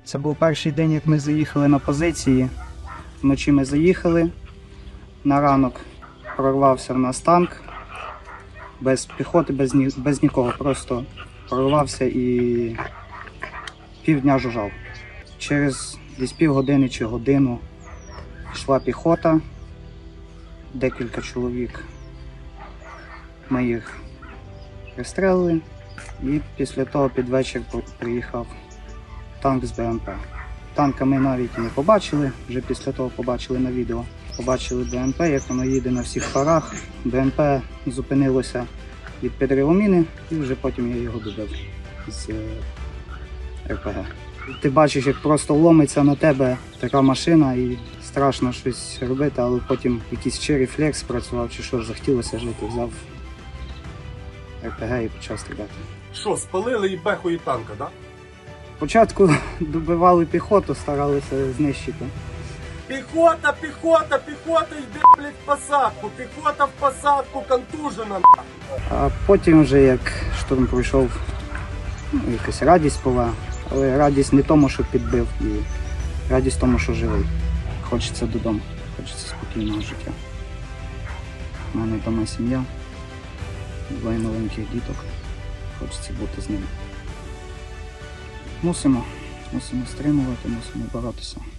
Це був перший день, як ми заїхали на позиції. Вночі ми заїхали, на ранок прорвався в нас танк, без піхоти, без нікого, просто прорвався і півдня жужжав. Через десь півгодини чи годину йшла піхота, декілька чоловік. Ми їх пристрелили і після того під вечір приїхав танк з БМП. Танка ми навіть не побачили, вже після того побачили на відео. Побачили БМП, як воно їде на всіх парах. БМП зупинилося від підриву міни і вже потім я його добив з РПГ. Ти бачиш, як просто ломиться на тебе така машина і страшно щось робити, але потім якийсь чи рефлекс спрацював, чи що, захотілося жити, взяв РПГ і почав стріляти. Що, спалили і бехою танка, так? Да? Спочатку добивали піхоту, старалися знищити. Піхота, піхота, піхота, йде, блядь, в посадку, піхота в посадку, контужена, А потім вже як штурм пройшов, якась радість була, але радість не тому, що підбив, і радість тому, що живий. Хочеться додому, хочеться спокійного життя. У мене вдома сім'я, двоє маленьких діток, хочеться бути з ними. Мусимо стримувати, мусимо боротися.